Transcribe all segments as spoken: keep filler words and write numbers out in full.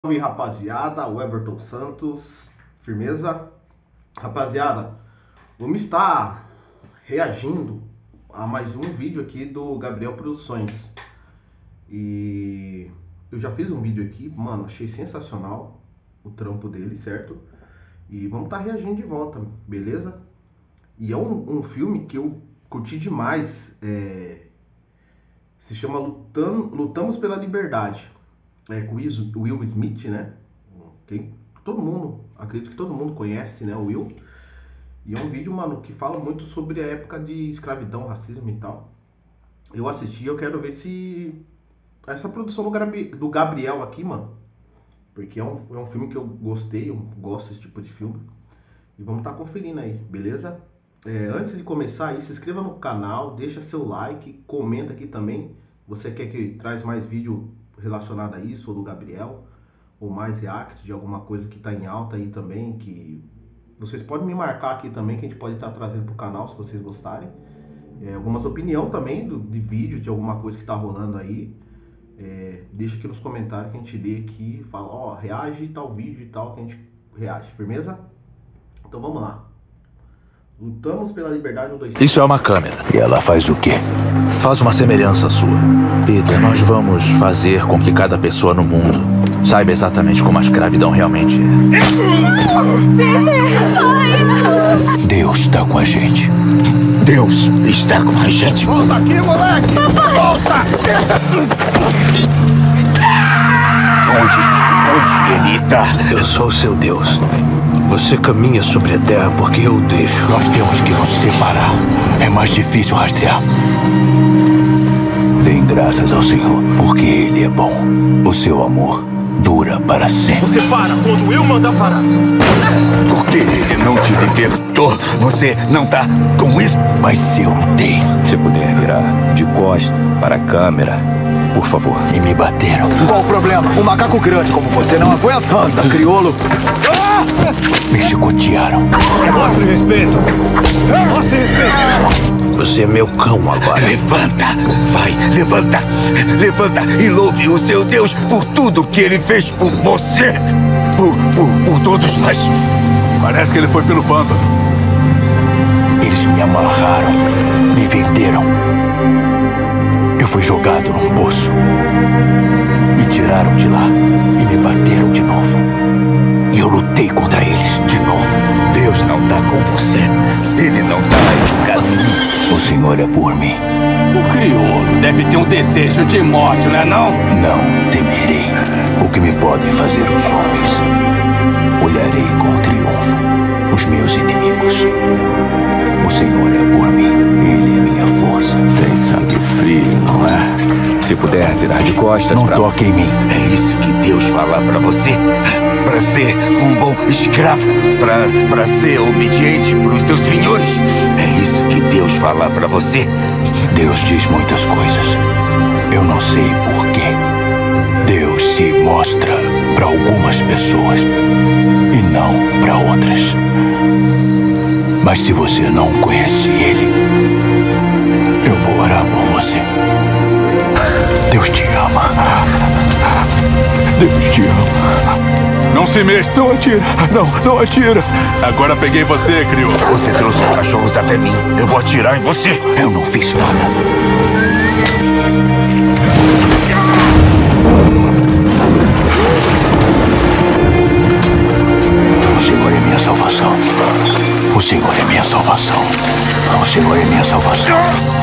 Salve, rapaziada, o Everton Santos, firmeza? Rapaziada, vamos estar reagindo a mais um vídeo aqui do Gabriel Produções. E eu já fiz um vídeo aqui, mano, achei sensacional o trampo dele, certo? E vamos estar reagindo de volta, beleza? E é um, um filme que eu curti demais, é... se chama Lutam, Lutamos pela Liberdade. É, com o Will Smith, né? Quem, todo mundo, acredito que todo mundo conhece, né? O Will. E é um vídeo, mano, que fala muito sobre a época de escravidão, racismo e tal. Eu assisti, eu quero ver se essa produção do, do Gabriel aqui, mano, porque é um, é um filme que eu gostei, eu gosto desse tipo de filme. E vamos estar conferindo aí, beleza? É, antes de começar aí, se inscreva no canal, deixa seu like, comenta aqui também. Você quer que traz mais vídeo relacionado a isso, ou do Gabriel, ou mais react de alguma coisa que tá em alta aí também, que vocês podem me marcar aqui também, que a gente pode estar trazendo pro canal, se vocês gostarem. É, algumas opiniões também do, de vídeo, de alguma coisa que tá rolando aí, é, deixa aqui nos comentários que a gente lê aqui e fala, ó, reage tal vídeo e tal, que a gente reage, firmeza? Então vamos lá. Lutamos pela liberdade no dois. Isso é uma câmera. E ela faz o quê? Faz uma semelhança sua. Peter, nós vamos fazer com que cada pessoa no mundo saiba exatamente como a escravidão realmente é. Peter! Deus está com a gente. Deus está com a gente. Volta aqui, moleque! Papai. Volta! Onde? Onde ele está? Eu sou o seu Deus. Você caminha sobre a terra porque eu deixo. Nós temos que nos separar. É mais difícil rastrear. Dêem graças ao Senhor, porque Ele é bom. O seu amor dura para sempre. Você para quando eu mandar parar. Porque Ele não te libertou. Você não tá com isso. Mas eu lutei. Se puder virar de costas para a câmera, por favor. E me bateram. Qual o problema? Um macaco grande como você não aguenta. Anda, crioulo. Me chicotearam. Mostre respeito. Mostre respeito. Você é meu cão agora. Levanta, vai, levanta, levanta e louve o seu Deus por tudo que ele fez por você. Por, por, por todos nós. Parece que ele foi pelo pântano. Eles me amarraram, me venderam. Eu fui jogado num poço. Me tiraram de lá e me bateram de novo. E eu lutei contra eles de novo. Deus não tá com você. Ele não tá em caminho. O Senhor é por mim. O crioulo deve ter um desejo de morte, não é não? Não temerei o que me podem fazer os homens. Olharei com triunfo os meus inimigos. O Senhor é por mim. Ele é minha força. Tem sangue frio, não é? Se puder virar de costas Não pra... toque em mim. É isso que Deus fala pra você? Pra ser um bom escravo? Pra, pra ser obediente pros seus senhores? É isso que Deus fala pra você? Deus diz muitas coisas. Eu não sei porquê. Deus se mostra pra algumas pessoas e não pra outras. Mas se você não conhece Ele, eu vou orar por você. Deus te ama. Deus te ama. Não se mexa. Não atira. Não, não atira. Agora peguei você, crioulo. Você trouxe os cachorros até mim. Eu vou atirar em você. Eu não fiz nada. O Senhor é minha salvação. O Senhor é minha salvação. O Senhor é minha salvação.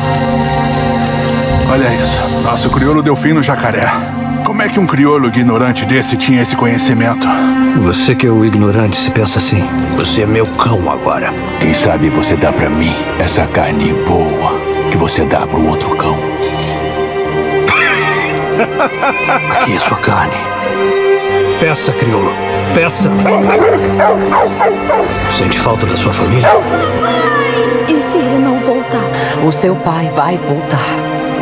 Olha isso. Nosso crioulo deu fim no jacaré. Como é que um crioulo ignorante desse tinha esse conhecimento? Você que é o ignorante se pensa assim. Você é meu cão agora. Quem sabe você dá pra mim essa carne boa que você dá pro outro cão. Aqui é sua carne. Peça, crioulo. Peça. Sente falta da sua família? E se ele não voltar? O seu pai vai voltar.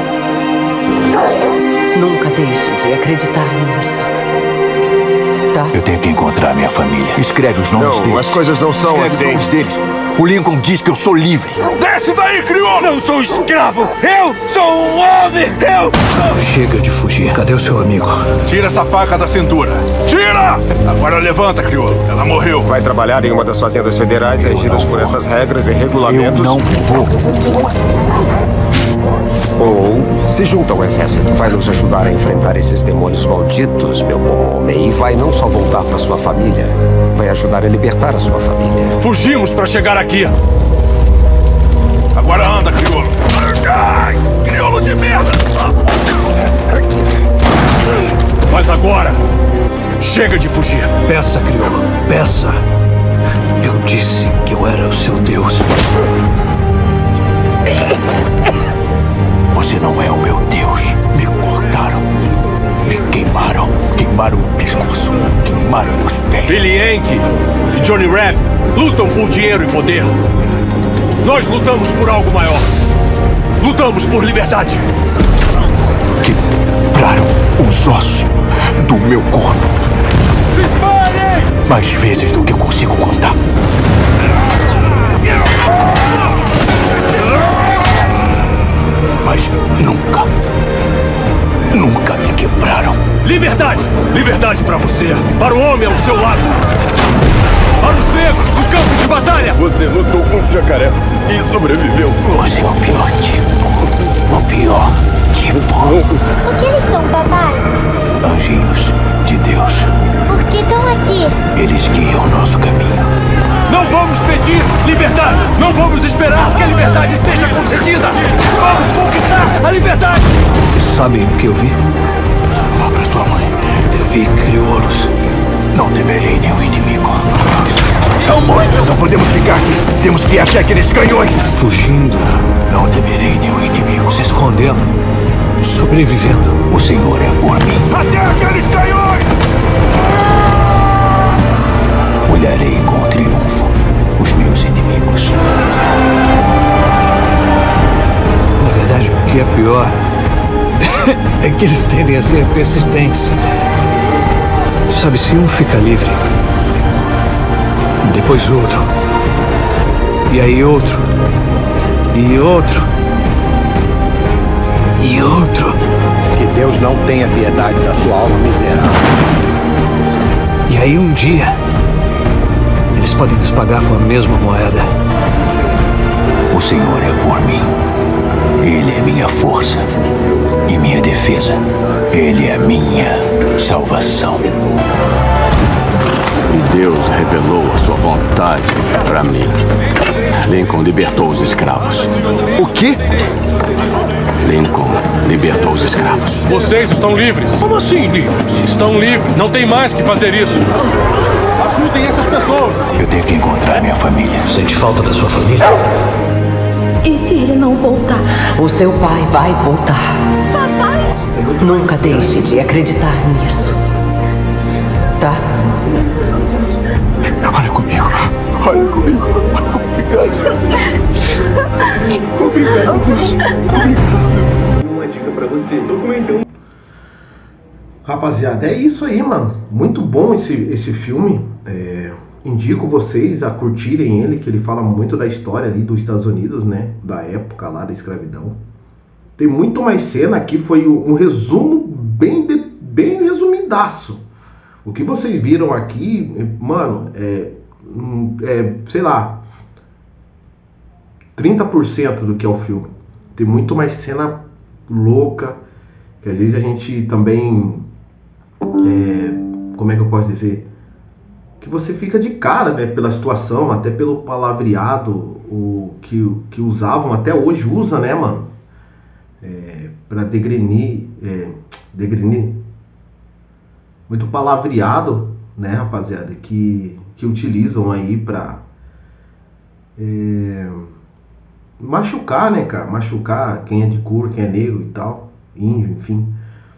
Nunca deixe de acreditar nisso. Tá? Eu tenho que encontrar minha família. Escreve os nomes Não, deles. as coisas não são Escreve assim. os nomes deles. O Lincoln diz que eu sou livre. Desce daí, crioulo! Não sou escravo! Eu sou um homem! Eu sou... Chega de fugir. Cadê o seu amigo? Tira essa faca da cintura. Tira! Agora levanta, crioulo. Ela morreu. Vai trabalhar em uma das fazendas federais regidas por essas regras e regulamentos. Eu não vou. Ou se junta ao exército. Vai nos ajudar a enfrentar esses demônios malditos, meu bom homem. E vai não só voltar para sua família, vai ajudar a libertar a sua família. Fugimos para chegar aqui. Agora anda, crioulo. Ai, crioulo de merda! Mas agora, chega de fugir. Peça, crioulo, peça. Eu disse que eu era o seu Deus. Você não é o meu Deus. Me cortaram, me queimaram, queimaram meu pescoço, queimaram meus pés. Billy Yank e Johnny Rapp lutam por dinheiro e poder. Nós lutamos por algo maior. Lutamos por liberdade. Quebraram os ossos do meu corpo. Se espalhem! Mais vezes do que eu consigo contar. Mas nunca, nunca me quebraram. Liberdade! Liberdade para você, para o homem ao seu lado. Para os negros no campo de batalha! Você lutou com um jacaré e sobreviveu. Você é o pior tipo. O pior tipo. O que eles são, papai? Anjinhos de Deus. Por que estão aqui? Eles guiam o nosso caminho. Não vamos pedir liberdade! Não vamos esperar que a liberdade seja concedida! Vamos conquistar a liberdade! Sabem o que eu vi? Vá pra sua mãe. Eu vi crioulos. Não temerei nenhum inimigo. São muitos! Não podemos ficar aqui. Temos que ir até aqueles canhões. Fugindo. Não temerei nenhum inimigo. Se escondendo. Sobrevivendo. O Senhor é por mim. Até aqueles canhões! Olharei com triunfo os meus inimigos. Na verdade, o que é pior é que eles tendem a ser persistentes. Sabe, se um fica livre, depois outro, e aí outro, e outro, e outro. Que Deus não tenha piedade da sua alma miserável. E aí um dia eles podem nos pagar com a mesma moeda. O Senhor é por mim. Ele é minha força e minha defesa. Ele é minha salvação. E Deus revelou a sua vontade para mim. Lincoln libertou os escravos. O quê? Lincoln libertou os escravos. Vocês estão livres. Como assim livres? Estão livres. Não tem mais que fazer isso. Ajudem essas pessoas. Eu tenho que encontrar minha família. Sente falta da sua família? E se ele não voltar? O seu pai vai voltar. Papai! Nunca deixe de acreditar nisso. Tá? Olha comigo. Olha comigo. Obrigado. Obrigado. Obrigado. Uma dica pra você. Documentão. Rapaziada, é isso aí, mano. Muito bom esse, esse filme. É, indico vocês a curtirem ele, que ele fala muito da história ali dos Estados Unidos, né? Da época lá da escravidão. Tem muito mais cena aqui, foi um resumo bem, de, bem resumidaço. O que vocês viram aqui, mano, é, é sei lá, trinta por cento do que é o filme. Tem muito mais cena louca, que às vezes a gente também... É, como é que eu posso dizer, que você fica de cara, né, pela situação, até pelo palavreado o, que, que usavam, até hoje usa, né, mano, é, pra degrenir, é, degrenir, muito palavreado, né, rapaziada, que, que utilizam aí pra é, machucar, né, cara, machucar quem é de cor, quem é negro e tal, índio, enfim.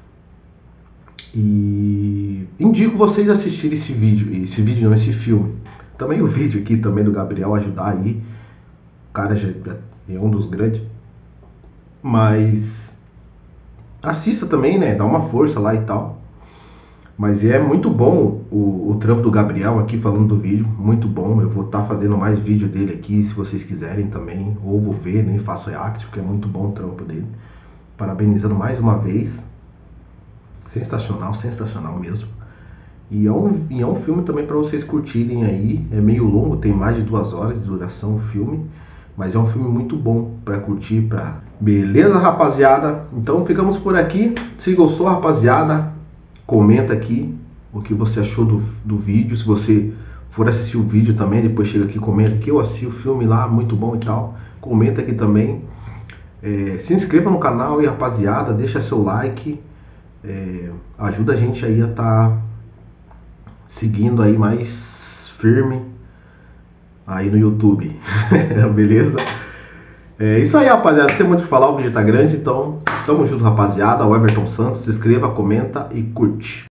E indico vocês assistirem esse vídeo, esse vídeo não, esse filme. Também o vídeo aqui também do Gabriel ajudar aí. O cara já é um dos grandes. Mas assista também, né? Dá uma força lá e tal. Mas é muito bom o, o trampo do Gabriel aqui falando do vídeo. Muito bom. Eu vou estar tá fazendo mais vídeo dele aqui, se vocês quiserem também. Ou vou ver, nem faço react, porque é muito bom o trampo dele. Parabenizando mais uma vez. Sensacional, sensacional mesmo. E é um, e é um filme também para vocês curtirem aí. É meio longo, tem mais de duas horas de duração o filme. Mas é um filme muito bom para curtir, pra... Beleza, rapaziada? Então ficamos por aqui. Se gostou, rapaziada, comenta aqui o que você achou do, do vídeo. Se você for assistir o vídeo também, depois chega aqui e comenta que eu assisti o filme lá, muito bom e tal. Comenta aqui também. É, se inscreva no canal e, rapaziada, deixa seu like. É, ajuda a gente aí a estar tá seguindo aí mais firme aí no YouTube. Beleza? É isso aí, rapaziada. Tem muito o que falar, o vídeo tá grande, então tamo junto, rapaziada. O Everton Santos, se inscreva, comenta e curte.